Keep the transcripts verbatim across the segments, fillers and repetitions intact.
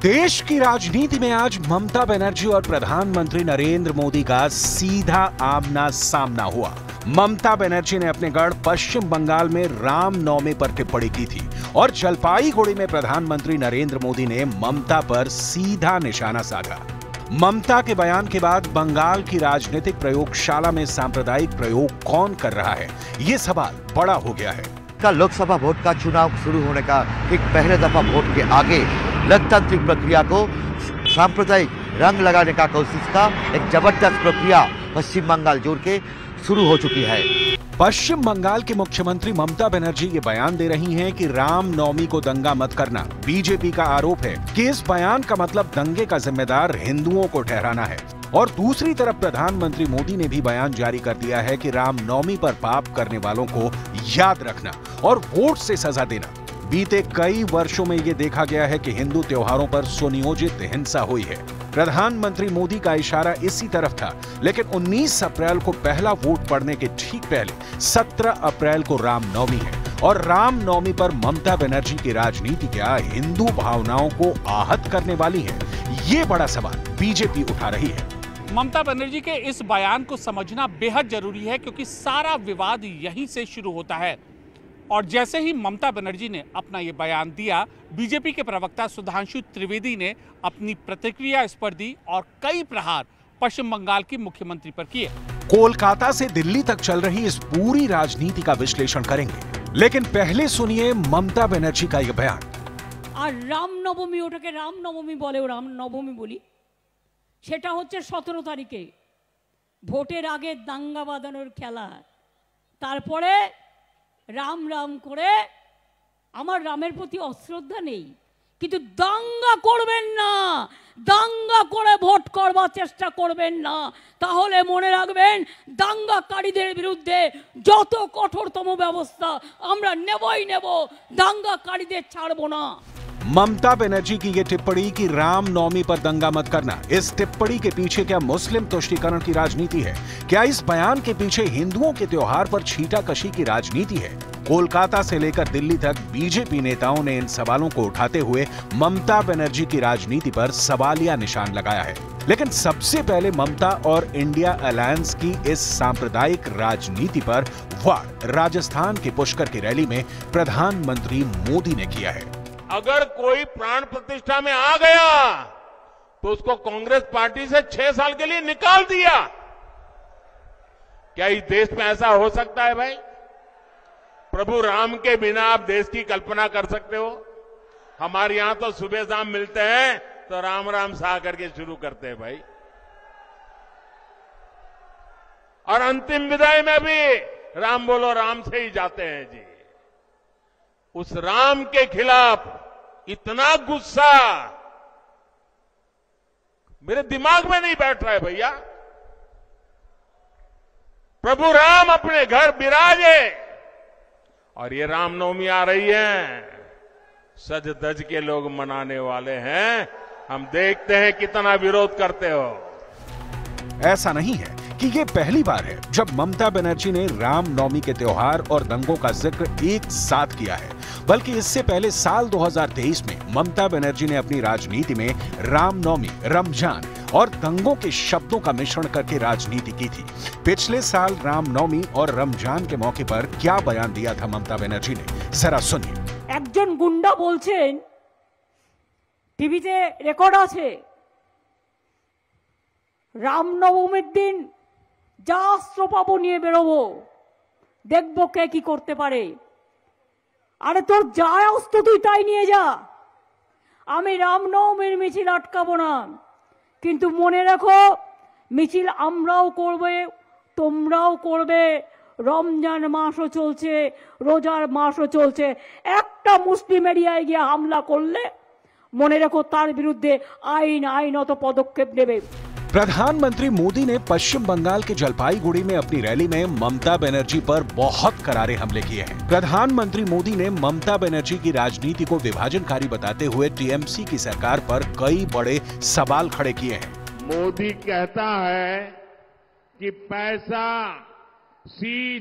देश की राजनीति में आज ममता बनर्जी और प्रधानमंत्री नरेंद्र मोदी का सीधा आमना सामना हुआ। ममता बनर्जी ने अपने गढ़ पश्चिम बंगाल में रामनवमी पर टिप्पणी की थी और जलपाईगुड़ी में प्रधानमंत्री नरेंद्र मोदी ने ममता पर सीधा निशाना साधा। ममता के बयान के बाद बंगाल की राजनीतिक प्रयोगशाला में सांप्रदायिक प्रयोग कौन कर रहा है, ये सवाल बड़ा हो गया है। का लोकसभा वोट का चुनाव शुरू होने का ठीक पहले दफा वोट के आगे लोकतांत्रिक प्रक्रिया को सांप्रदायिक रंग लगाने का कोशिश का एक जबरदस्त प्रक्रिया पश्चिम बंगाल जोड़ के शुरू हो चुकी है। पश्चिम बंगाल के मुख्यमंत्री ममता बनर्जी ये बयान दे रही हैं कि रामनवमी को दंगा मत करना। बीजेपी का आरोप है कि इस बयान का मतलब दंगे का जिम्मेदार हिंदुओं को ठहराना है। और दूसरी तरफ प्रधानमंत्री मोदी ने भी बयान जारी कर दिया है कि रामनवमी पर पाप करने वालों को याद रखना और वोट से सजा देना। बीते कई वर्षों में ये देखा गया है कि हिंदू त्योहारों पर सुनियोजित हिंसा हुई है। प्रधानमंत्री मोदी का इशारा इसी तरफ था, लेकिन उन्नीस अप्रैल को पहला वोट पड़ने के ठीक पहले सत्रह अप्रैल को रामनवमी है और रामनवमी पर ममता बनर्जी की राजनीति क्या हिंदू भावनाओं को आहत करने वाली है, ये बड़ा सवाल बीजेपी उठा रही है। ममता बनर्जी के इस बयान को समझना बेहद जरूरी है, क्योंकि सारा विवाद यहीं से शुरू होता है। और जैसे ही ममता बनर्जी ने अपना ये बयान दिया, बीजेपी के प्रवक्ता सुधांशु त्रिवेदी ने अपनी प्रतिक्रिया इस पर दी और कई प्रहार पश्चिम बंगाल की मुख्यमंत्री पर किए। कोलकाता से दिल्ली तक चल रही इस पूरी राजनीति का विश्लेषण करेंगे, लेकिन पहले सुनिए ममता बनर्जी का यह बयान। আর রামনবমী, ওটাকে রামনবমী বলে, ও রামনবমী বলি, সেটা হচ্ছে সতেরো তারিখে ভোটের আগে দাঙ্গা বাঁধানোর খেলা। তারপরে রাম রাম করে আমার রামের প্রতি অশ্রদ্ধা নেই, কিন্তু দাঙ্গা করবেন না, দাঙ্গা করে ভোট করবার চেষ্টা করবেন না, তাহলে মনে রাখবেন দাঙ্গাকারীদের বিরুদ্ধে যত কঠোরতম ব্যবস্থা আমরা নেবই নেব, দাঙ্গাকারীদের ছাড়বো না। ममता बनर्जी की यह टिप्पणी कि रामनवमी पर दंगा मत करना, इस टिप्पणी के पीछे क्या मुस्लिम तुष्टीकरण की राजनीति है? क्या इस बयान के पीछे हिंदुओं के त्योहार पर छींटाकशी की राजनीति है? कोलकाता से लेकर दिल्ली तक बीजेपी नेताओं ने इन सवालों को उठाते हुए ममता बनर्जी की राजनीति पर सवालिया निशान लगाया है। लेकिन सबसे पहले ममता और इंडिया अलायंस की इस सांप्रदायिक राजनीति पर वार राजस्थान के पुष्कर की रैली में प्रधानमंत्री मोदी ने किया है। अगर कोई प्राण प्रतिष्ठा में आ गया तो उसको कांग्रेस पार्टी से छह साल के लिए निकाल दिया। क्या इस देश में ऐसा हो सकता है भाई? प्रभु राम के बिना आप देश की कल्पना कर सकते हो? हमारे यहां तो सुबह शाम मिलते हैं तो राम राम सा करके शुरू करते हैं भाई, और अंतिम विदाई में भी राम बोलो राम से ही जाते हैं जी। उस राम के खिलाफ इतना गुस्सा मेरे दिमाग में नहीं बैठ रहा है भैया। प्रभु राम अपने घर विराजे और ये रामनवमी आ रही है, सज धज के लोग मनाने वाले हैं। हम देखते हैं कितना विरोध करते हो। ऐसा नहीं है कि ये पहली बार है जब ममता बनर्जी ने रामनवमी के त्योहार और दंगों का जिक्र एक साथ किया है, बल्कि इससे पहले साल दो हज़ार तेईस में ममता बनर्जी ने अपनी राजनीति में रामनवमी, रमजान और दंगों के शब्दों का मिश्रण करके राजनीति की थी। पिछले साल रामनवमी और रमजान के मौके पर क्या बयान दिया था ममता बनर्जी ने, जरा सुनिए। একজন গুন্ডা বলছেন, টিভিতে রেকর্ড আছে, রামনবমীর দিন যা অস্ত্র পাবো নিয়ে বেরোবো, দেখবো কে কি করতে পারে। আরে তোর যা অস্ত্র তুই তাই নিয়ে যা, আমি রামনবমীর মিছিল আটকাবো না, কিন্তু মনে রাখো মিছিল আমরাও করবে, তোমরাও করবে। রমজান মাসও চলছে, রোজার মাসও চলছে। একটা মুসলিম এরিয়ায় গিয়ে হামলা করলে মনে রাখো তার বিরুদ্ধে আইন আইনত পদক্ষেপ নেবে। प्रधानमंत्री मोदी ने पश्चिम बंगाल के जलपाईगुड़ी में अपनी रैली में ममता बनर्जी पर बहुत करारे हमले किए हैं। प्रधानमंत्री मोदी ने ममता बनर्जी की राजनीति को विभाजनकारी बताते हुए टीएमसी की सरकार पर कई बड़े सवाल खड़े किए हैं। मोदी कहता है कि पैसा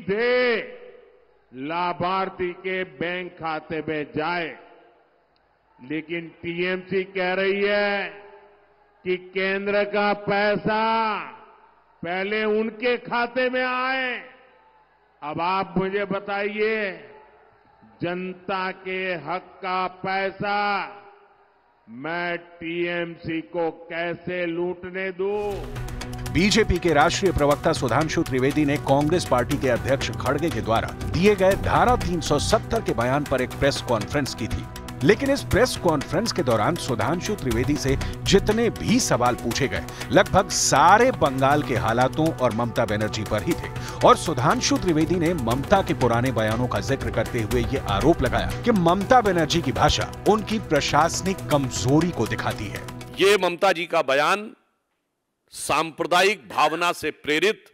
सीधे लाभार्थी के बैंक खाते में जाए, लेकिन टीएमसी कह रही है कि केंद्र का पैसा पहले उनके खाते में आए। अब आप मुझे बताइए, जनता के हक का पैसा मैं टीएमसी को कैसे लूटने दूं? बीजेपी के राष्ट्रीय प्रवक्ता सुधांशु त्रिवेदी ने कांग्रेस पार्टी के अध्यक्ष खड़गे के द्वारा दिए गए धारा तीन सौ सत्तर के बयान पर एक प्रेस कॉन्फ्रेंस की थी। लेकिन इस प्रेस कॉन्फ्रेंस के दौरान सुधांशु त्रिवेदी से जितने भी सवाल पूछे गए, लगभग सारे बंगाल के हालातों और ममता बनर्जी पर ही थे। और सुधांशु त्रिवेदी ने ममता के पुराने बयानों का जिक्र करते हुए ये आरोप लगाया कि ममता बनर्जी की भाषा उनकी प्रशासनिक कमजोरी को दिखाती है। ये ममता जी का बयान सांप्रदायिक भावना से प्रेरित,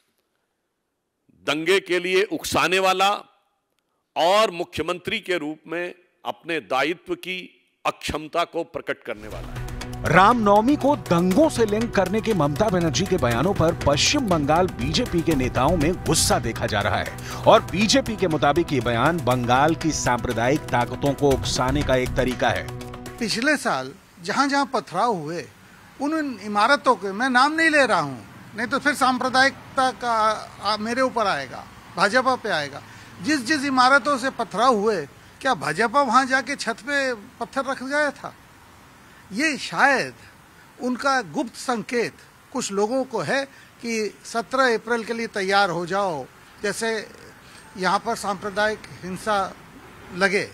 दंगे के लिए उकसाने वाला और मुख्यमंत्री के रूप में अपने दायित्व की अक्षमता को प्रकट करने वाला है। रामनवमी को दंगों से लिंक करने के ममता बनर्जी के बयानों पर पश्चिम बंगाल बीजेपी के नेताओं में गुस्सा देखा जा रहा है और बीजेपी के मुताबिक ये बयान बंगाल की सांप्रदायिक ताकतों को उकसाने का एक तरीका है। पिछले साल जहां जहां पथराव हुए उन इमारतों के, मैं नाम नहीं ले रहा हूं, नहीं तो फिर सांप्रदायिकता का आ, मेरे ऊपर आएगा, भाजपा पे आएगा। जिस जिस इमारतों से पथराव हुए, क्या भाजपा वहां जाके छत पे पत्थर रख गया था? ये शायद उनका गुप्त संकेत कुछ लोगों को है कि सत्रह अप्रैल के लिए तैयार हो जाओ, जैसे यहाँ पर सांप्रदायिक हिंसा लगे,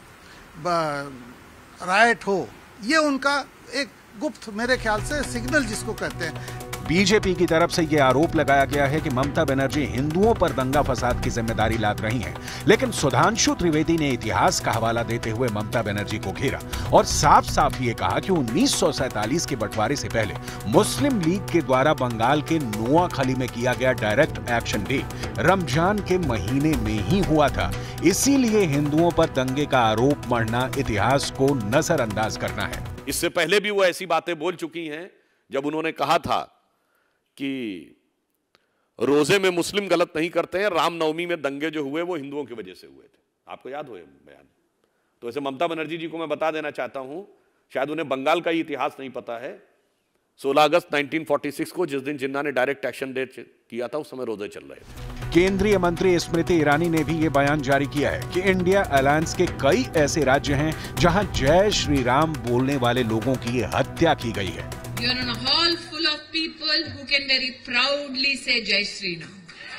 रायट हो। ये उनका एक गुप्त, मेरे ख्याल से सिग्नल जिसको कहते हैं। बीजेपी की तरफ से यह आरोप लगाया गया है कि ममता बनर्जी हिंदुओं पर दंगा फसाद की जिम्मेदारी लाद रही हैं। लेकिन सुधांशु त्रिवेदी ने इतिहास का हवाला देते हुए ममता बनर्जी को घेरा और साफ साफ ये कहा कि उन्नीस सौ सैंतालीस के बंटवारे से पहले मुस्लिम लीग के द्वारा बंगाल के नोआखली में किया गया डायरेक्ट एक्शन डे रमजान के महीने में ही हुआ था। इसीलिए हिंदुओं पर दंगे का आरोप मढ़ना इतिहास को नजरअंदाज करना है। इससे पहले भी वो ऐसी बातें बोल चुकी हैं जब उन्होंने कहा था कि रोजे में मुस्लिम गलत नहीं करते हैं, रामनवमी में दंगे जो हुए वो हिंदुओं की वजह से हुए थे। आपको याद हो बयान? तो ऐसे ममता बनर्जी जी को मैं बता देना चाहता हूं, शायद उन्हें बंगाल का ही इतिहास नहीं पता है। सोलह अगस्त उन्नीस सौ छियालीस को जिस दिन जिन्ना ने डायरेक्ट एक्शन डे किया था, उस समय रोजे चल रहे थे। केंद्रीय मंत्री स्मृति ईरानी ने भी ये बयान जारी किया है कि इंडिया अलायंस के कई ऐसे राज्य हैं जहां जय श्री राम बोलने वाले लोगों की हत्या की गई है। You are in a hall full of people who can very proudly say Jai Shri Ram.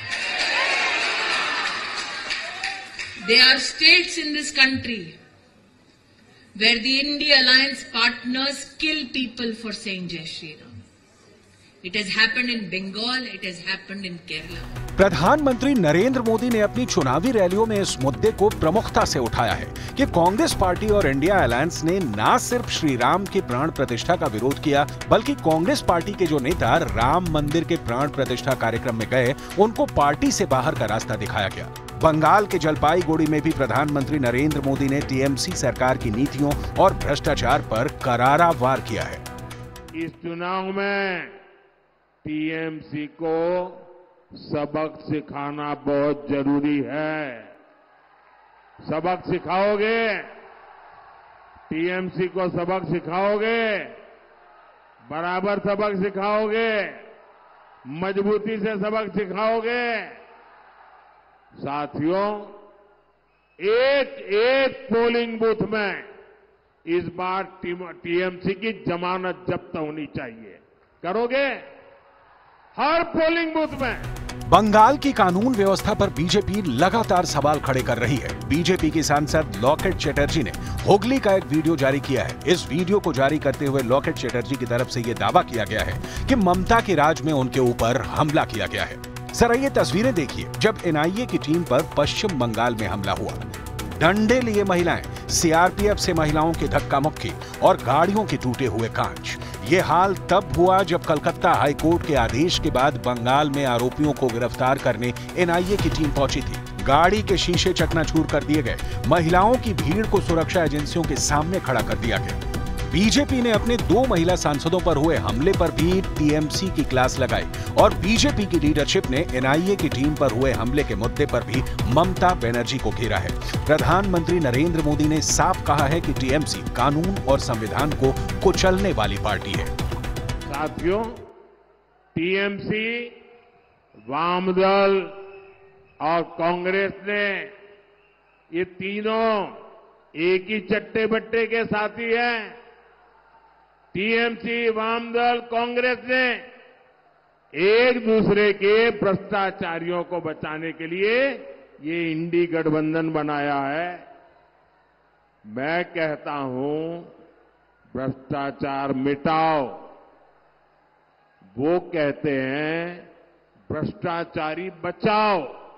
There are states in this country where the India Alliance partners kill people for saying Jai Shri Ram. It has happened in Bengal, it has happened in Kerala. प्रधानमंत्री नरेंद्र मोदी ने अपनी चुनावी रैलियों में इस मुद्दे को प्रमुखता से उठाया है कि कांग्रेस पार्टी और इंडिया अलायंस ने न सिर्फ श्री राम की प्राण प्रतिष्ठा का विरोध किया, बल्कि कांग्रेस पार्टी के जो नेता राम मंदिर के प्राण प्रतिष्ठा कार्यक्रम में गए, उनको पार्टी से बाहर का रास्ता दिखाया गया। बंगाल के जलपाईगुड़ी में भी प्रधानमंत्री नरेंद्र मोदी ने टीएमसी सरकार की नीतियों और भ्रष्टाचार पर करारा वार किया है। इस चुनाव में टीएमसी को सबक सिखाना बहुत जरूरी है। सबक सिखाओगे? टीएमसी को सबक सिखाओगे? बराबर सबक सिखाओगे? मजबूती से सबक सिखाओगे? साथियों, एक एक पोलिंग बूथ में इस बार टीएमसी की जमानत जब्त होनी चाहिए। करोगे? हर पोलिंग बूथ में। बंगाल की कानून व्यवस्था पर बीजेपी लगातार सवाल खड़े कर रही है। बीजेपी की सांसद लॉकेट चैटर्जी ने हुगली का एक वीडियो जारी किया है। इस वीडियो को जारी करते हुए लॉकेट चैटर्जी की तरफ से यह दावा किया गया है कि ममता के राज में उनके ऊपर हमला किया गया है। जरा ये तस्वीरें देखिए जब एनआईए की टीम पर पश्चिम बंगाल में हमला हुआ। डंडे लिए महिलाएं, सीआरपीएफ से महिलाओं की धक्का मुक्की और गाड़ियों के टूटे हुए कांच। ये हाल तब हुआ जब कलकत्ता हाईकोर्ट के आदेश के बाद बंगाल में आरोपियों को गिरफ्तार करने एनआईए की टीम पहुंची थी। गाड़ी के शीशे चकनाचूर कर दिए गए। महिलाओं की भीड़ को सुरक्षा एजेंसियों के सामने खड़ा कर दिया गया। बीजेपी ने अपने दो महिला सांसदों पर हुए हमले पर भी टीएमसी की क्लास लगाई और बीजेपी की लीडरशिप ने एनआईए की टीम पर हुए हमले के मुद्दे पर भी ममता बनर्जी को घेरा है। प्रधानमंत्री नरेंद्र मोदी ने साफ कहा है कि टीएमसी कानून और संविधान को कुचलने वाली पार्टी है। साथियों, टीएमसी, वामदल और कांग्रेस ने ये तीनों एक ही चट्टे बट्टे के साथी हैं। टीएमसी, वामदल, कांग्रेस ने एक दूसरे के भ्रष्टाचारियों को बचाने के लिए ये इंडी गठबंधन बनाया है। मैं कहता हूं, भ्रष्टाचार मिटाओ। वो कहते हैं भ्रष्टाचारी बचाओ।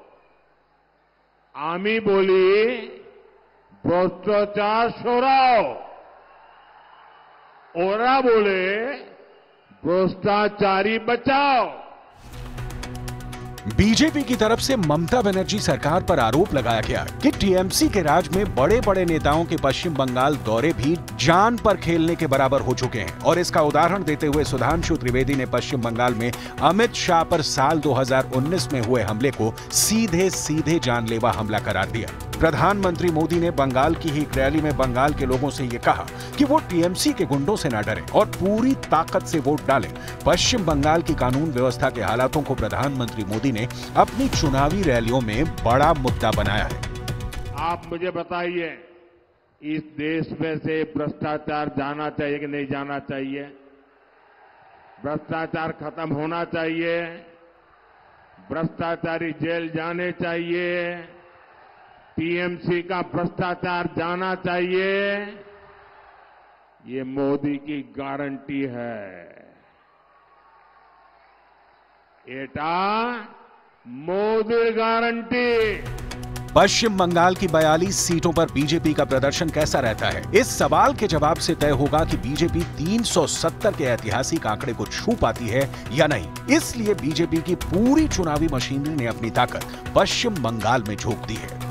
आमी बोली भ्रष्टाचार छोड़ाओ। ओरा बोले भ्रष्टाचारी बचाओ। बीजेपी की तरफ से ममता बनर्जी सरकार पर आरोप लगाया गया कि टीएमसी के राज में बड़े बड़े नेताओं के पश्चिम बंगाल दौरे भी जान पर खेलने के बराबर हो चुके हैं। और इसका उदाहरण देते हुए सुधांशु त्रिवेदी ने पश्चिम बंगाल में अमित शाह पर साल दो हज़ार उन्नीस में हुए हमले को सीधे सीधे जानलेवा हमला करार दिया। प्रधानमंत्री मोदी ने बंगाल की ही एक रैली में बंगाल के लोगों से ये कहा कि वो टीएमसी के गुंडों से ना डरें और पूरी ताकत से वोट डालें। पश्चिम बंगाल की कानून व्यवस्था के हालातों को प्रधानमंत्री मोदी ने अपनी चुनावी रैलियों में बड़ा मुद्दा बनाया है। आप मुझे बताइए, इस देश में से भ्रष्टाचार जाना चाहिए कि नहीं जाना चाहिए? भ्रष्टाचार खत्म होना चाहिए। भ्रष्टाचारी जेल जाने चाहिए। टीएमसी का भ्रष्टाचार जाना चाहिए। ये मोदी की गारंटी है। एटा मोदी गारंटी। पश्चिम बंगाल की बयालीस सीटों पर बीजेपी का प्रदर्शन कैसा रहता है, इस सवाल के जवाब से तय होगा कि बीजेपी तीन सौ सत्तर के ऐतिहासिक आंकड़े को छू पाती है या नहीं। इसलिए बीजेपी की पूरी चुनावी मशीनरी ने अपनी ताकत पश्चिम बंगाल में झोंक दी है।